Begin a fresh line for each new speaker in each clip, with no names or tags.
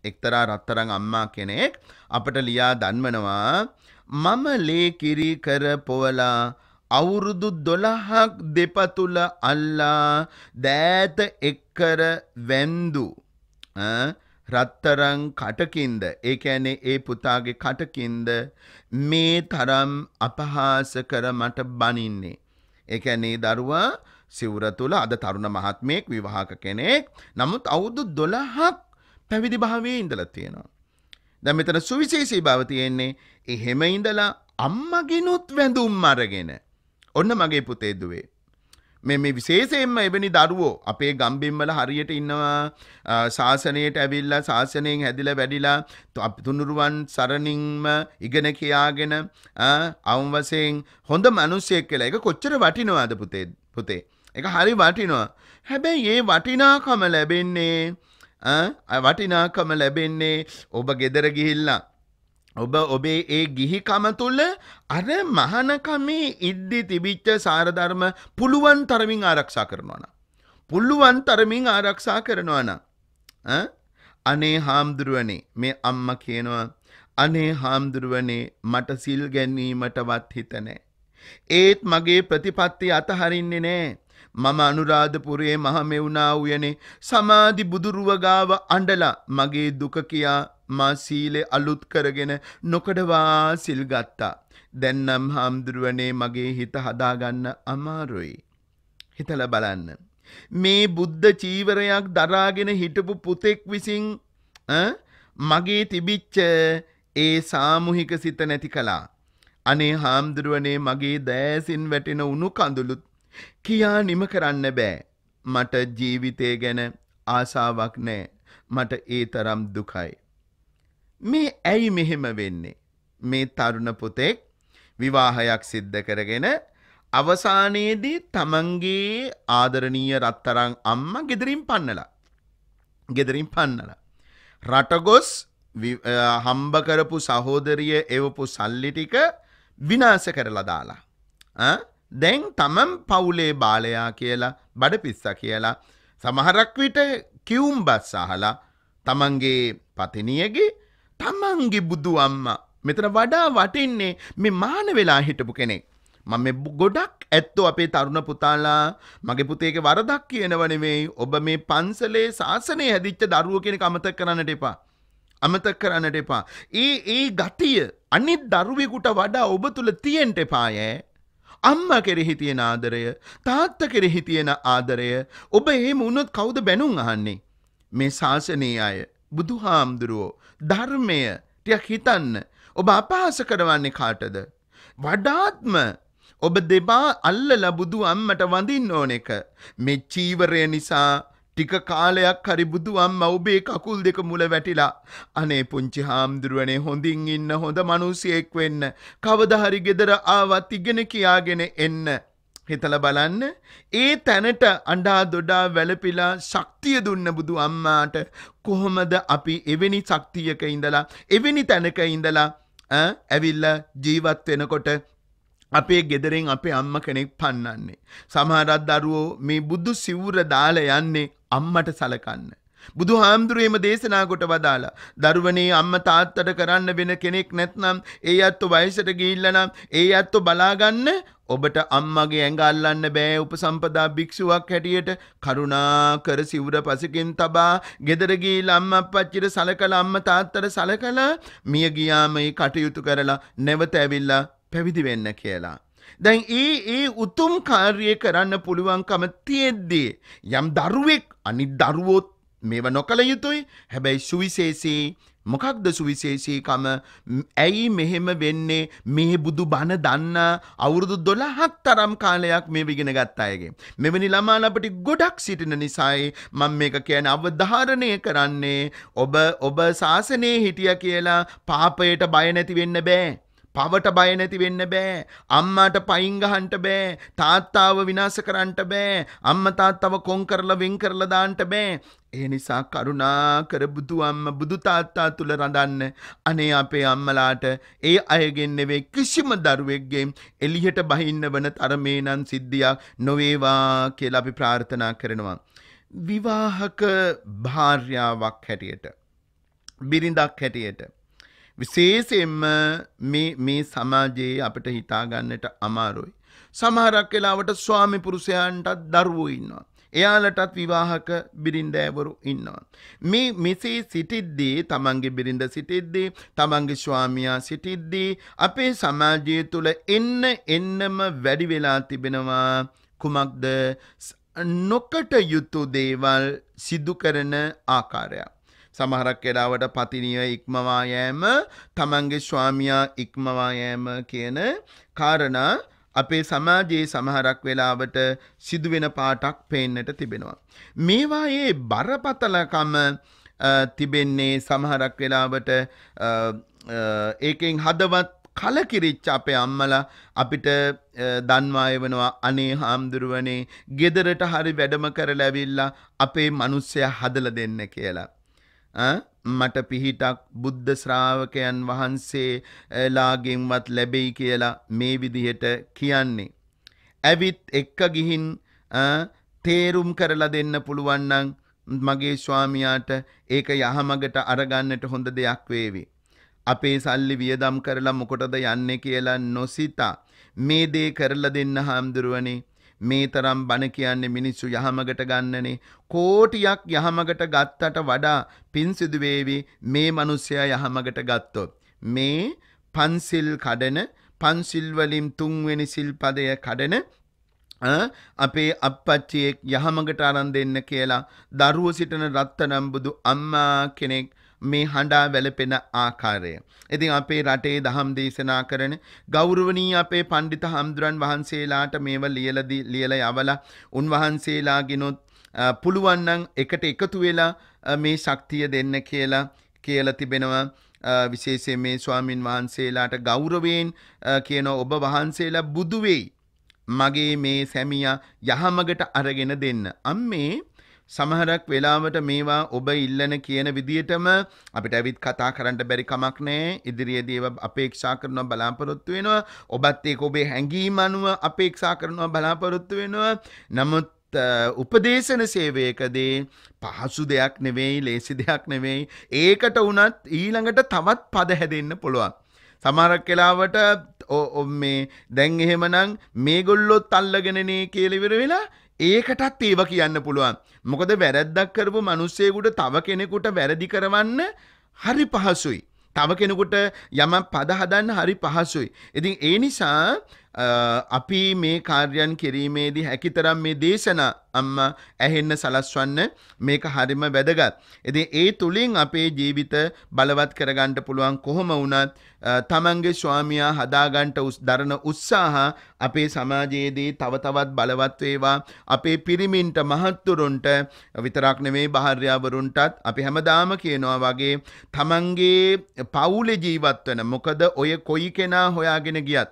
එක්තරා රත්තරන් අම්මා කෙනෙක් අපට ලියා දන්වනවා මම ලේ කිරි කර පොවලා අවුරුදු 12ක් දෙපතුල අල්ලා දෑත එක්කර වැන්දු රත්තරන් කටකින්ද ඒ කියන්නේ ඒ පුතාගේ කටකින්ද මේ තරම් අපහාස කර මට බනින්නේ. ඒ කියන්නේ දරුවා සිවුර තුල අද තරුණ මහත්මයෙක් විවාහක කෙනෙක්. නමුත් අවුරුදු 12ක් පැවිදි භාවයේ ඉඳලා තියෙනවා. දැන් මෙතන සුවිශේෂී බව තියෙන්නේ එහෙම ඉඳලා අම්මගෙනුත් වැඳුම් අරගෙන. ඔන්න මගේ පුතේ දුවේ. මේ විශේෂයෙන්ම එවැනි දරුවෝ අපේ ගම්බිම් වල හරියට ඉන්නවා ශාසනයට ඇවිල්ලා ශාසනයෙන් හැදිලා වැඩිලා තුනුරුවන් සරණින්ම ඉගෙන කියාගෙන අවම වශයෙන් හොඳ මිනිසෙක් කියලා. ඒක කොච්චර වටිනවද පුතේ? ඒක හරි වටිනවා. හැබැයි මේ වටිනාකම ලැබෙන්නේ ඔබ ගෙදර ගිහිල්ලා ඔබේ ඒ ගිහිකම තුළ අර මහානකමේ ඉද්දි තිබිච්ච සාරධර්ම පුළුවන් තරමින් ආරක්ෂා කරනවා නම් අනේ හාමුදුරුවනේ මේ අම්මා කියනවා අනේ හාමුදුරුවනේ මට සිල් ගැනීමටවත් හිත නැහැ. ඒත් මගේ ප්‍රතිපත්ති අතහරින්නේ නැහැ. මම අනුරාධපුරයේ මහමෙවුනා උයනේ සමාධි බුදුරුව ගාව අඬලා මගේ දුක කියා මා සීලේ අලුත් කරගෙන නොකඩවා සිල් ගත්තා. දැන් නම් හාමුදුරුවනේ මගේ හිත හදාගන්න අමාරුයි. හිතලා බලන්න. මේ බුද්ධ චීවරයක් දරාගෙන හිටපු පුතෙක් විසින් මගේ තිබිච්ච ඒ සාමූහික සිත නැති කළා. අනේ හාමුදුරුවනේ මගේ දෑසින් වැටෙන උණු කඳුළුත් කියා නිම කරන්න බෑ. මට ජීවිතය ගැන ආසාවක් නෑ. මට ඒ තරම් දුකයි. මේ ඇයි මෙහෙම වෙන්නේ? මේ තරුණ පුතෙක් විවාහයක් සිද්ධ කරගෙන අවසානයේදී තමන්ගේ ආදරණීය රත්තරන් අම්මා ගෙදරින් පන්නලා රටගොස් හම්බ කරපු සහෝදරිය එවපු සල්ලි ටික විනාශ කරලා දාලා දැන් තමන් පවුලේ බාලයා කියලා බඩපිස්සා කියලා සමහරක් විට කිවුම් බස් අහලා තමන්ගේ පතිනියගේ තමන්ගේ බුදු අම්මා මෙතන වඩා වටින්නේ මේ මාන වෙලා හිටපු කෙනෙක්. මම මේ ගොඩක් ඇත්තෝ අපේ තරුණ පුතාලා මගේ පුතේගේ වරදක් කියනව නෙවෙයි. ඔබ මේ පන්සලේ ශාසනය හැදිච්ච දරුවෝ කෙනෙක් අමතක කරන්නට එපා. ඒ ගතිය අනිත් දරුවෙකුට වඩා ඔබ තුල තියෙන්න එපායේ. අම්මා කෙරෙහි තියෙන ආදරය, තාත්තා කෙරෙහි තියෙන ආදරය. ඔබ එහෙම වුණොත් කවුද බැනුම් අහන්නේ? මේ ශාසනීය අය, බුදුහාමුදුරුවෝ, ධර්මය ටික හිතන්න. ඔබ අපහාස කරවන්නේ කාටද? වඩාත්ම ඔබ දෙපා අල්ලලා බුදු අම්මට වඳින්න ඕන එක. මේ චීවරය නිසා ටික කාලයක් හරි බුදු අම්මා ඔබේ කකුල් දෙක මුල වැටිලා අනේ පුංචි හාමුදුරුවනේ හොඳින් ඉන්න හොඳ මිනිසෙක් වෙන්න කවදා හරි ගෙදර ආවත් ඉගෙන කියාගෙන එන්න. හිතලා බලන්න ඒ තැනට අඬා දොඩා වැළපිලා ශක්තිය දුන්න බුදු අම්මාට කොහොමද අපි එවැනි ශක්තියක ඉඳලා එවැනි තැනක ඉඳලා ඇවිල්ලා ජීවත් වෙනකොට අපේ ගෙදරින් අපේ අම්මා කෙනෙක් පන්නන්නේ. සමහරක් දරුවෝ මේ බුදු සිවුර දාලා යන්නේ අම්මට සලකන්න. බුදුහාමුදුරුවේම දේශනා කොට වදාලා දරුවනේ අම්මා තාත්තට කරන්න වෙන කෙනෙක් නැත්නම් ඒ ඇත්තෝ වයසට ගිහිල්ලා නම් ඒ ඇත්තෝ බලාගන්න ඔබට අම්මගේ ඇඟ අල්ලන්න බෑ. උපසම්පදා භික්ෂුවක් හැටියට කරුණාකර සිවුර පසකින් තබා ගෙදර ගිහිල්ලා අම්මා අප්පච්චිට සලකලා අම්මා තාත්තට සලකලා මිය ගියාම ඒ කටයුතු කරලා නැවත ඇවිල්ලා පැවිදි වෙන්න කියලා. දැන් ඒ උතුම් කාර්යය කරන්න පුළුවන්කම තියෙද්දී යම් දරුවෙක් අනිත් දරුවොත් මේව නොකළ යුතුයි. හැබැයි සුවිශේෂී මොකක්ද සුවිශේෂීකම? ඇයි මෙහෙම වෙන්නේ? මේ බුදු බණ දන්න අවුරුදු 12ක් තරම් කාලයක් මේ ඉගෙන ගත්ත අයගේ මෙවැනි ළමාලා අපිට ගොඩක් සිටින නිසායි මම මේක කියන්නේ අවධාරණය කරන්නේ. ඔබ ශාසනයේ හිටියා කියලා පාපයට බය නැති වෙන්න බෑ. පවට බය නැති වෙන්න බෑ. අම්මාට පයින් ගහන්න බෑ. තාත්තාව විනාශ කරන්න බෑ. අම්මා තාත්තව කොන් කරලා වෙන් කරලා දාන්න බෑ. ඒ නිසා කරුණාකර බුදු අම්මා බුදු තාත්තා තුල රඳන්න. අනේ අපේ අම්මලාට ඒ අයගෙන් නෙවෙයි කිසිම දරුවෙක්ගෙන් එළියට බහින්න වන තරමේ නම් සිද්ධියක් නොවේවා කියලා අපි ප්‍රාර්ථනා කරනවා. විවාහක භාර්යාවක් හැටියට බිරිඳක් හැටියට. විශේෂයෙන්ම මේ සමාජයේ අපිට හිතා ගන්නට අමාරුයි. සමහරක් වෙලාවට ස්වාමි පුරුෂයන්ටත් දරුවෝ ඉන්නවා. එයාලටත් විවාහක බිරින්දෑවරු ඉන්නවා. මේ මෙසේ සිටිද්දී තමන්ගේ බිරිඳ සිටිද්දී තමන්ගේ ස්වාමියා සිටිද්දී අපේ සමාජය තුළ එන්නම වැඩි වෙලා තිබෙනවා කුමක්ද නොකට යුතු දේවල් සිදු කරන ආකාරයක්. සමහරක් වෙලාවට පතිනිය ඉක්මවා යෑම තමන්ගේ ස්වාමියා ඉක්මවා යෑම කියන කාරණා අපේ සමාජයේ සමහරක් වෙලාවට සිදුවෙන පාටක් පේන්නට තිබෙනවා. මේවායේ බරපතලකම තිබෙන්නේ සමහරක් වෙලාවට ඒකෙන් හදවත් කලකිරිච්ච අපේ අම්මලා අපිට දන්වාය වෙනවා අනේ හාමුදුරුවනේ ගෙදරට හරි වැඩම කරලා ඇවිල්ලා අපේ මිනිස්සයා හදලා දෙන්න කියලා. මට පිහිටක් බුද්ධ ශ්‍රාවකයන් වහන්සේලාගෙන්වත් ලැබෙයි කියලා මේ විදිහට කියන්නේ. ඇවිත් එක්ක ගිහින් තේරුම් කරලා දෙන්න පුළුවන් නම් මගේ ස්වාමියාට ඒක යහමගට අරගන්නට හොඳ දෙයක් වේවි. අපේ සල්ලි වියදම් කරලා මොකටද යන්නේ කියලා නොසිතා මේ දේ කරලා දෙන්න හාමුදුරුවනේ. මේ තරම් බණ කියන්නේ මිනිස්සු යහමගට ගන්නනේ. කෝටියක් යහමගට ගත්තට වඩා පින් සිදු වේවි මේ මිනිස්සයා යහමගට ගත්තොත්. මේ පන්සිල් කඩන පන්සිල් වලින් තුන්වෙනි සිල්පදය කඩන අපේ අප්පච්චියෙක් යහමගට අරන් දෙන්න කියලා දරුවෝ සිටින රත්තරන් බුදු අම්මා කෙනෙක් මේ හඬා වැළපෙන ආකාරය. ඉතින් අපේ රටේ දහම් දේශනා කරන ගෞරවනීය අපේ පඬිත හාමුදුරන් වහන්සේලාට මේව ලියලා යවලා උන්වහන්සේලාගෙනුත් පුළුවන් නම් එකට එකතු වෙලා මේ ශක්තිය දෙන්න කියලා තිබෙනවා. විශේෂයෙන් මේ ස්වාමින් වහන්සේලාට ගෞරවයෙන් කියන ඔබ වහන්සේලා බුදු වෙයි. මගේ මේ සැමියා යහමගට අරගෙන දෙන්න. අම්මේ සමහරක් වෙලාවට මේවා ඔබ ඉල්ලන කියන විදියටම අපිට ඇවිත් කතා කරන්න බැරි කමක් නැහැ. ඉදිරියේදී ඒවා අපේක්ෂා කරනවා බලාපොරොත්තු වෙනවා. ඔබත් ඒක ඔබේ හැඟීම් අනුව අපේක්ෂා කරනවා බලාපොරොත්තු වෙනවා. නමුත් උපදේශන සේවයකදී පහසු දෙයක් නෙවෙයි, ලේසි දෙයක් නෙවෙයි. ඒකට උනත් ඊළඟට තවත් පද හැදෙන්න පුළුවන්. සමහරක් වෙලාවට මේ දැන් එහෙමනම් මේගොල්ලොත් අල්ලගෙනනේ කියලා ඉවර වෙලා ඒකටත් ඒව කියන්න පුළුවන්. මොකද වැරද්දක් කරපු මිනිස්සෙකුට තව කෙනෙකුට වැරදි කරවන්න හරි පහසුයි. තව කෙනෙකුට යමක් පද හදන්න හරි පහසුයි. ඉතින් ඒ නිසා අපි මේ කාර්යයන් කිරීමේදී හැකිතරම් මේ දේශනා අම්මා ඇහෙන්න සලස්වන්න මේක හරිම වැදගත්. ඉතින් ඒ තුලින් අපේ ජීවිත බලවත් කරගන්න පුළුවන්. කොහොම වුණත් තමන්ගේ ස්වාමියා හදාගන්න දරන උත්සාහ අපේ සමාජයේදී තව තවත් බලවත් වේවා. අපේ පිරිමින්ට මහත්තුරුන්ට විතරක් නෙමෙයි භාර්යාවරුන්ටත් අපි හැමදාම කියනවා වගේ තමන්ගේ පවුලේ ජීවත් වෙන මොකද ඔය කොයි කෙනා හොයාගෙන ගියත්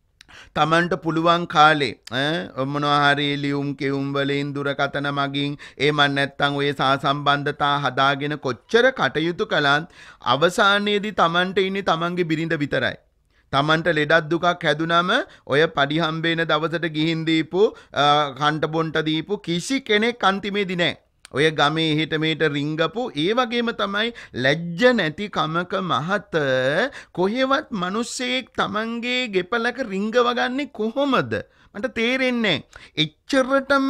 තමන්ට පුළුවන් කාලේ මොනවා හරි ලියුම් කෙවුම් වලින් දුරකථන මගින් එහෙම නැත්නම් ඔය සාසම්බන්ධතා හදාගෙන කොච්චර කටයුතු කළත් අවසානයේදී තමන්ට ඉන්නේ තමන්ගේ බිරිඳ විතරයි. තමන්ට ලෙඩක් දුකක් හැදුනම ඔය පඩි හම්බෙන දවසට ගිහින් දීපු කන්ට බොන්ට දීපු කිසි කෙනෙක් අන්තිමේදී නැහැ. ඔය ගමේ හිට මේට රිංගපු ඒ වගේම තමයි ලැජ්ජ නැති කමක මහත කොහෙවත් මිනිස්සෙක් තමන්ගේ ගෙපලක රිංගව ගන්නේ කොහොමද? මට තේරෙන්නේ එච්චරටම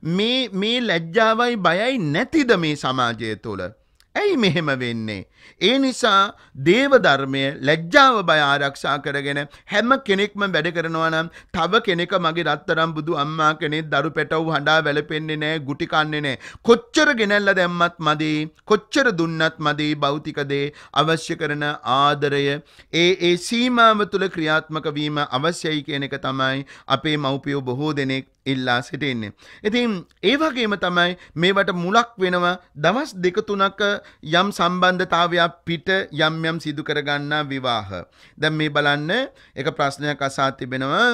මේ ලැජ්ජාවයි බයයි නැතිද මේ සමාජය තුළ? ඇයි මෙහෙම වෙන්නේ? ඒ නිසා දේව ධර්මය ලැජ්ජාව බය ආරක්ෂා කරගෙන හැම කෙනෙක්ම වැඩ කරනවා නම් තව කෙනෙක් මගේ රත්තරන් බුදු අම්මා කෙනෙක් දරු පැටවු හඬා වැළපෙන්නේ නැහැ, ගුටි කන්නේ නැහැ. කොච්චර ගෙනල්ලා දැම්මත් මදි, කොච්චර දුන්නත් මදි. භෞතික දේ අවශ්‍ය කරන ආදරය ඒ සීමාව තුළ ක්‍රියාත්මක වීම අවශ්‍යයි කියන එක තමයි අපේ මව්පියෝ බොහෝ දෙනෙක් ඉල්ලා සිටින්නේ. ඉතින් ඒ වගේම තමයි මේවට මුලක් වෙනවා දවස් දෙක තුනක යම් සම්බන්ධතාවයක් පිට යම් සිදු කරගන්නා විවාහ. දැන් මේ බලන්න එක ප්‍රශ්නයක් අසා තිබෙනවා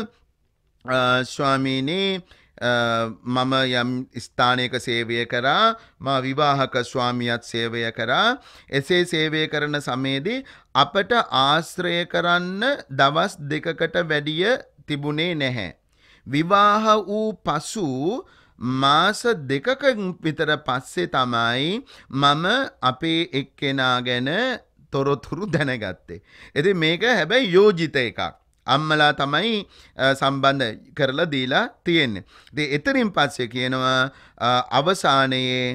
ස්වාමීනි මම යම් ස්ථානයක සේවය කරා, මා විවාහක ස්වාමියාත් සේවය කරා. එසේ සේවය කරන සමයේදී අපට ආශ්‍රය කරන්න දවස් දෙකකට වැඩිය තිබුණේ නැහැ. විවාහ වූ පසු මාස දෙකක විතර පස්සේ තමයි මම අපේ එක්කෙනා ගැන තොරතුරු දැනගත්තේ. ඉතින් මේක හැබැයි යෝජිත එකක්. අම්මලා තමයි සම්බන්ධ කරලා දීලා තියෙන්නේ. ඉතින් එතනින් පස්සේ කියනවා අවසානයේ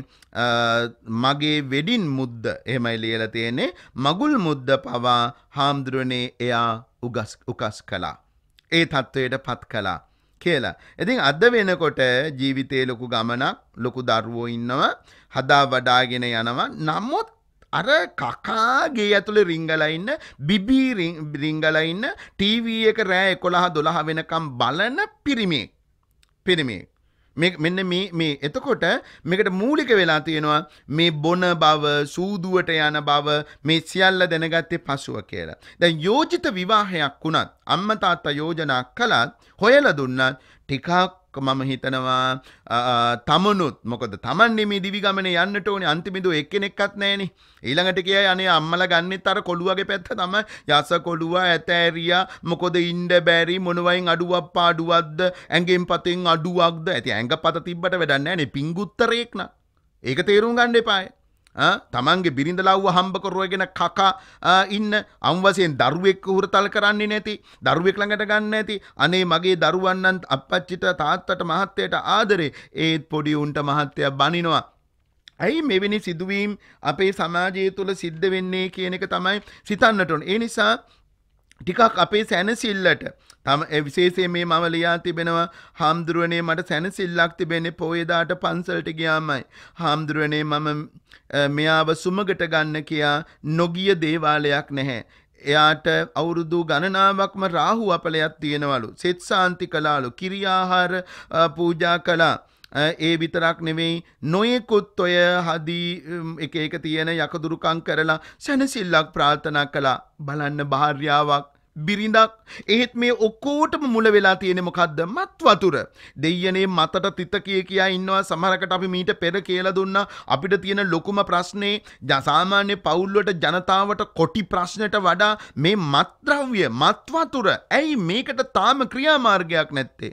මගේ වෙඩින් මුද්ද එහෙමයි ලියලා තියෙන්නේ. මගුල් මුද්ද පවා හාමුදුරනේ එයා උකස් කළා. ඒ තත්වයට පත් කළා කියලා. ඉතින් අද වෙනකොට ජීවිතේ ලොකු ගමනක්, ලොකු දරුවෝ ඉන්නවා, හදා වඩාගෙන යනවා. නමුත් අර කකාගේ ඇතුළේ රිංගලා ඉන්න, බිබී රිංගලා ඉන්න, ටීවී එක රෑ 11 12 වෙනකම් බලන පිරිමියෙක්. මෙන්න මේ එතකොට මේකට මූලික වෙලා තියෙනවා මේ බොන බව, සූදුවට යන බව, මේ සියල්ල දැනගත්තේ පසුව කියලා. දැන් යෝජිත විවාහයක් වුණත්, අම්මා තාත්තා යෝජනා කළත්, හොයලා දුන්නත් ටිකක් මම හිතනවා තමනුත්, මොකද තමන්නේ මේ දිවි ගමනේ යන්නට ඕනේ, අන්තිමේදී එක්කෙනෙක්වත් නැහනේ. ඊළඟට කියයි අනේ අම්මලා ගන්නෙත් අර කොළුවගේ පැත්ත තමයි. යස කොළුවා ඇතෑරියා, මොකද ඉන්න බැරි, මොනවයින් අඩුවක් පාඩුවක්ද, ඇඟෙන් පතෙන් අඩුවක්ද. ඇති ඇඟපත තිබ්බට වැඩක් නැහනේ, පිංගුත්තරේක් නා. ඒක තේරුම් ගන්න එපායි. තමන්ගේ බිරිඳ ලව්ව හම්බ කරවගෙන කකා ඉන්න, අම්වසෙන් දරුවෙක් හුරතල් කරන්නේ නැති, දරුවෙක් ළඟට ගන්න නැති, අනේ මගේ දරුවන්නන් අප්පච්චිට තාත්තට මහත්තයට ආදරේ, ඒත් පොඩි උන්ට මහත්තයා බනිනවා. ඇයි මෙවැනි සිදුවීම් අපේ සමාජය තුළ සිද්ධ වෙන්නේ කියන එක තමයි සිතන්නට ඕන. ඒ නිසා ටිකක් අපේ සැනසෙල්ලට විශේෂයෙන් මේ මම ලියා තිබෙනවා, හාමුදුරුවනේ මට සැනසෙල්ලක් තිබෙන්නේ පොයේදාට පන්සලට ගියාමයි. හාමුදුරුවනේ මම මෙයාව සුමගට ගන්න කියා නොගිය දේවාලයක් නැහැ. එයාට අවුරුදු ගණනාවක්ම රාහු අපලයක් තියෙනවලු. සෙත් සාන්ති කළාලු, කිරියාහාර පූජා කළා. ඒ විතරක් නෙවෙයි, නොයෙකුත් ඔය හදී එක තියෙන යකදුරුකම් කරලා සැනසෙල්ලක් ප්‍රාර්ථනා කළා. බලන්න භාර්යාවක්, බිරිඳක්. ඒත් මේ ඔක්කොටම මුල වෙලා තියෙන්නේ මොකද්ද? මත් වතුර. දෙයියනේ මතට තිත කියා ඉන්නවා. සමහරකට අපි මීට පෙර කියලා දුන්නා අපිට තියෙන ලොකුම ප්‍රශ්නේ සාමාන්‍ය පවුල් වලට ජනතාවට කොටි ප්‍රශ්නට වඩා මේ මත්ද්‍රව්‍ය, මත් වතුර. ඇයි මේකට තාම ක්‍රියාමාර්ගයක් නැත්තේ?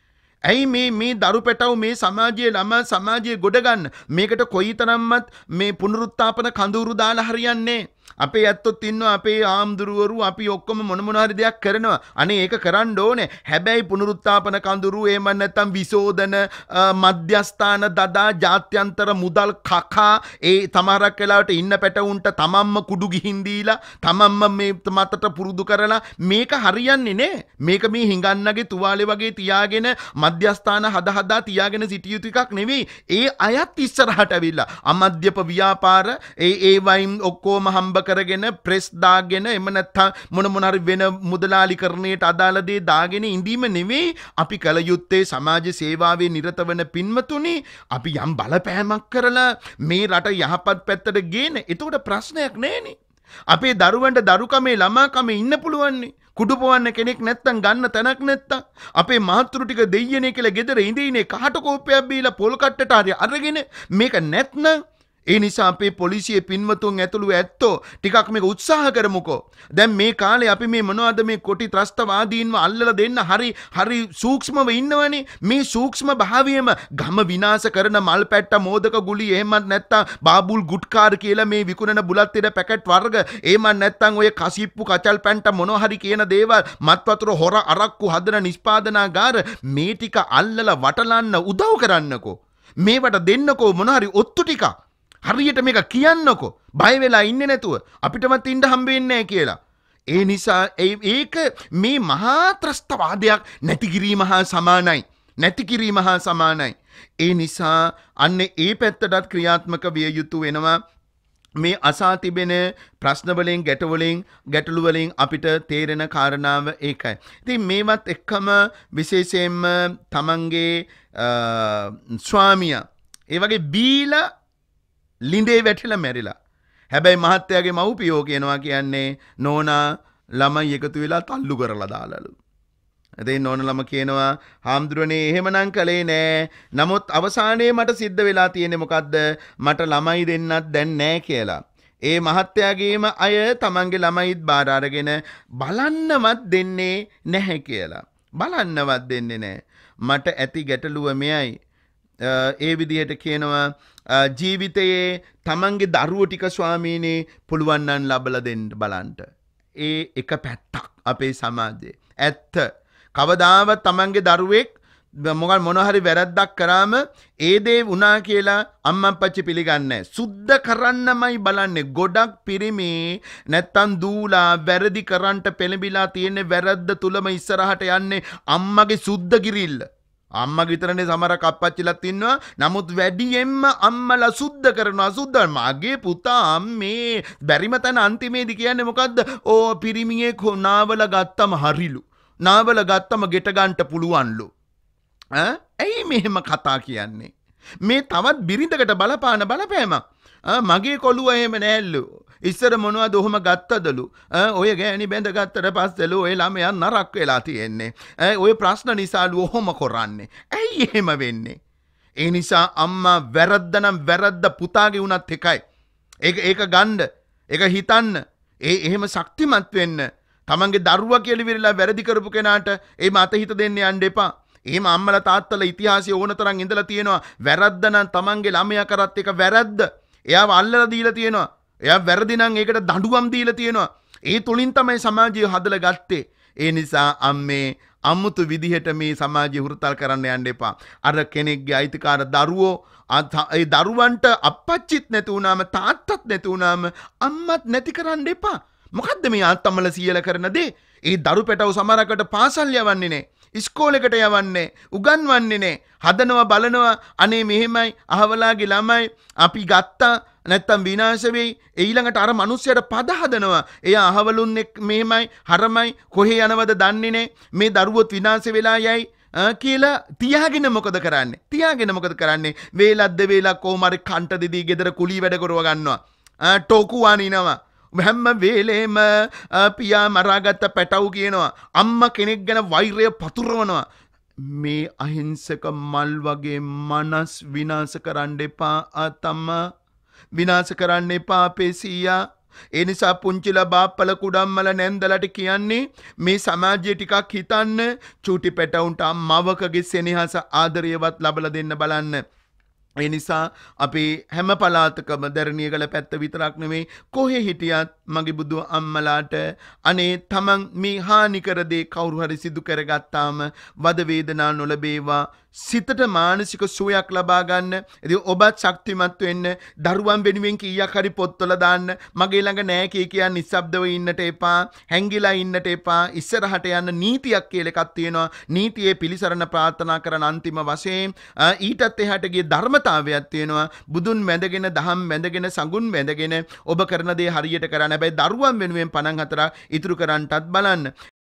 ඇයි මේ දරු පැටව මේ සමාජයේ ළමා සමාජයේ ගොඩ ගන්න මේකට කොයිතරම්වත් මේ පුනරුත්ථාපන කඳවුරු දාලා හරියන්නේ? අපේ ඇත්තොත් ඉන්නවා, අපේ ආම්දුරුවරු, අපි ඔක්කොම මොන හරි දෙයක් කරනවා. අනේ ඒක කරන්න ඕනේ. හැබැයි පුනරුත්ථාපන කඳුරු එහෙම නැත්නම් විසෝදන මධ්‍යස්ථාන දදා ජාත්‍යන්තර මුදල් කකා ඒ තමාරක් වෙලාවට ඉන්න පැටවුන්ට තමන්ම කුඩු ගිහින් දීලා තමන්ම මේ මතට පුරුදු කරලා මේක හරියන්නේ නේ. මේක මේ හිඟන්නගේ තුවාලේ වගේ තියාගෙන මධ්‍යස්ථාන හදා තියාගෙන සිටිය යුතු එකක් නෙවෙයි. ඒ අයත් ඉස්සරහට ඇවිල්ලා අමධ්‍යප ව්‍යාපාර ඒ වයින් ඔක්කොම හම්බ කරගෙන ප්‍රෙස් දාගෙන එම නැත්නම් මොන හරි වෙන මුදලාලිකරණයට අදාළ දේ දාගෙන ඉඳීම නෙවෙයි අපි කල යුත්තේ. සමාජ සේවාවේ නිරත වෙන පින්වතුනි, අපි යම් බලපෑමක් කරලා මේ රට යහපත් පැත්තට ගේන. එතකොට ප්‍රශ්නයක් නෑනේ. අපේ දරුවන්ට දරුකමේ ළමාකමේ ඉන්න පුළුවන්නේ. කුඩු පොවන්න කෙනෙක් නැත්තම් ගන්න තැනක් නැත්තම් අපේ මහත්තුරු ටික දෙයියනේ කියලා ගෙදර ඉඳින්නේ කහට කෝප්පයක් බීලා පොල් කට්ටට හරි අරගෙන මේක නැත්නම් ඒ නිසා අපේ පොලිසිය පින්වතුන් ඇතුළු ඇත්තෝ ටිකක් මේක උත්සාහ කරමුකෝ. දැන් මේ කාලේ අපි මේ මොනවද මේ කොටි ත්‍රස්තවාදීන්ව අල්ලලා දෙන්න හරි සූක්ෂමව ඉන්නවනේ. මේ සූක්ෂම භාවයම ගම විනාශ කරන මල් පැට්ට, මෝදක ගුලි, එහෙමත් නැත්තම් බාබුල් ගුට්කාර කියලා මේ විකුණන බුලත් ඉර පැකට් වර්ග, එහෙමත් නැත්තම් ඔය කසිප්පු කචල් පැන්ට මොන හරි කියන දේවල්, මත් වතුර හොර අරක්කු හදන නිෂ්පාදනාගාර, මේ ටික අල්ලලා වටලන්න උදව් කරන්නකෝ. මේවට දෙන්නකෝ මොන හරි ඔත්තු ටිකක්. හරියට මේක කියන්නකෝ, බය වෙලා ඉන්නේ නැතුව අපිටවත් ඉන්න හම්බ වෙන්නේ නැහැ කියලා. ඒ නිසා ඒක මේ මහා ත්‍රස්තවාදයක් නැති කිරීම හා සමානයි. ඒ නිසා අන්න ඒ පැත්තටත් ක්‍රියාත්මක විය යුතු වෙනවා. මේ අසා තිබෙන ප්‍රශ්න වලින් ගැටලු වලින් අපිට තේරෙන කාරණාව ඒකයි. ඉතින් මේවත් එක්කම විශේෂයෙන්ම තමන්ගේ ස්වාමියා ඒ වගේ බීලා ලිඳේ වැටිලා මැරිලා. හැබැයි මහත්තයාගේ මව්පියෝ කියනවා කියන්නේ නෝනා ළමයි එකතු වෙලා තල්ලු කරලා දාලාලු. ඉතින් නෝනා ළම කියනවා හාමුදුරනේ එහෙමනම් කළේ නෑ. නමුත් අවසානයේ මට සිද්ධ වෙලා තියෙන්නේ මොකද්ද? මට ළමයි දෙන්නත් දැන් නෑ කියලා. ඒ මහත්තයාගේම අය තමන්ගේ ළමයිත් බාර අරගෙන බලන්නවත් දෙන්නේ නැහැ කියලා. බලන්නවත් දෙන්නේ නැහැ. මට ඇති ගැටලුව මෙයයි. ඒ විදිහට කියනවා ජීවිතයේ තමන්ගේ දරුවෝ ටික ස්වාමීනි පුළුවන් නම් ලබලා දෙන්න බලන්න. ඒ එක පැත්තක් අපේ සමාජයේ. ඇත්ත. කවදාවත් තමන්ගේ දරුවෙක් මොන හරි වැරද්දක් කරාම ඒ දේ වුණා කියලා අම්මා අප්පච්චි පිළිගන්නේ නැහැ. සුද්ධ කරන්නමයි බලන්නේ. ගොඩක් පිරිමි නැත්තම් දූලා වැරදි කරන්ට පෙළඹිලා තියෙන වැරද්ද තුලම ඉස්සරහට යන්නේ අම්මගේ සුද්ධ කිරිල්ල. අම්මා විතරනේ සමහරක් අප්පච්චිලත් ඉන්නවා. නමුත් වැඩියෙන්ම අම්මලා සුද්ධ කරනවා. සුද්ධ මගේ පුතා මේ බැරිම තැන අන්තිමේදී කියන්නේ මොකද්ද? ඕ පිරිමියේ නාවල ගත්තම හරිලු. නාවල ගත්තම ගෙට ගන්නට පුළුවන්ලු. ඇයි මෙහෙම කතා කියන්නේ? මේ තවත් බිරිඳකට බලපාන බලපෑමක්. මගේ කොළුව එහෙම නෑල්ලු. ඉස්සර මොනවද ඔහොම ගත්තදලු. ඔය ගෑණි බැඳ ගත්තට පස්සෙලු ඔය ළමයා නරක් වෙලා තියෙන්නේ. ඔය ප්‍රශ්න නිසාලු ඔහොම කරන්නේ. ඇයි එහෙම වෙන්නේ? ඒ නිසා අම්මා වැරද්ද නම් වැරද්ද පුතාගේ උනත් එකයි. ඒක ගන්න. ඒක හිතන්න. එහෙම ශක්තිමත් වෙන්න. තමන්ගේ දරුවා කියලා විරලා වැරදි කරපු කෙනාට ඒ මත හිත දෙන්න යන්න එපා. එහෙම අම්මලා තාත්තලා ඉතිහාසයේ ඕන තරම් ඉඳලා තියෙනවා. වැරද්ද නම් තමන්ගේ ළමයා කරත් එක වැරද්ද. එයාව අල්ලලා දීලා තියෙනවා. එයා වැරදි නම් ඒකට දඬුවම් දීලා තියෙනවා. ඒ තුලින් තමයි සමාජය හදලා ගත්තේ. ඒ නිසා අම්මේ අමුතු විදිහට මේ සමාජය හුරුතල් කරන්න යන්න එපා. අර කෙනෙක්ගේ අයිතිකාර දරුවෝ ඒ දරුවන්ට අප්පච්චිත් නැති වුණාම තාත්තත් නැති වුණාම අම්මත් නැති කරන්න එපා. මොකද්ද මේ ආත්තම්මල සියලා කරන දේ? ඒ දරු පැටව සමහරකට පාසල් යවන්නේ නැහැ. ඉස්කෝලෙකට යවන්නේ උගන්වන්නේ නැහැ. හදනවා බලනවා අනේ මෙහෙමයි අහවලාගේ ළමයි අපි ගත්තා නැත්තම් විනාශ වෙයි. ඊළඟට අර මිනිස්සයාට පද හදනවා. එයා අහවලුන් එක් මෙහෙමයි හරමයි කොහේ යනවද දන්නේ නැහැ. මේ දරුවොත් විනාශ වෙලා යයි කියලා තියාගෙන මොකද කරන්නේ? තියාගෙන මොකද කරන්නේ? වේලද්ද වේලක් කොහොම හරි කන්ට දෙදී ගෙදර කුලී වැඩ කරව ගන්නවා. ටෝකු වනිනවා. හැම වෙලේම පියා මරාගත්ත පැටවු කියනවා. අම්මා කෙනෙක් ගැන වෛරය පතුරවනවා. මේ අහිංසක මල් වගේ මනස් විනාශ කරන්න එපා අතම්මා. විනාශ කරන්න එපා අපේ සීයා. ඒ නිසා පුංචිලා බාප්පල කුඩම්මල නැන්දලට කියන්නේ මේ සමාජය ටිකක් හිතන්න. චූටි පැටවුන්ට මවකගේ සෙනෙහස ආදරයවත් ලබලා දෙන්න බලන්න. ඒ නිසා අපි හැම පළාතකම දැරණියගල පැත්ත විතරක් නෙමෙයි කොහේ හිටියත් මගේ බුදු අම්මලාට අනේ තමන් මේ හානි කර දේ කවුරු හරි සිදු කරගත්තාම වද වේදනා නොලබේවා. සිතට මානසික සුවයක් ලබා ගන්න. ඉතින් ඔබත් ශක්තිමත් වෙන්න. දරුවන් වෙනුවෙන් කීයක් හරි පොත්වල දාන්න. මගේ ළඟ නෑ කියන්නේ නිස්සබ්දව ඉන්නට එපා. හැංගිලා ඉන්නට එපා. ඉස්සරහට යන්න නීතියක් කියලා එකක් තියෙනවා. නීතියේ පිළිසරණ ප්‍රාර්ථනා කරන අන්තිම වශයෙන් ඊටත් එහාට ගිය ධර්මතාවයක් තියෙනවා. බුදුන් වැඳගෙන දහම් වැඳගෙන සඟුන් වැඳගෙන ඔබ කරන දේ හරියට කරන්න. හැබැයි දරුවන් වෙනුවෙන් 54ක් ඉතුරු කරන්නටත් බලන්න.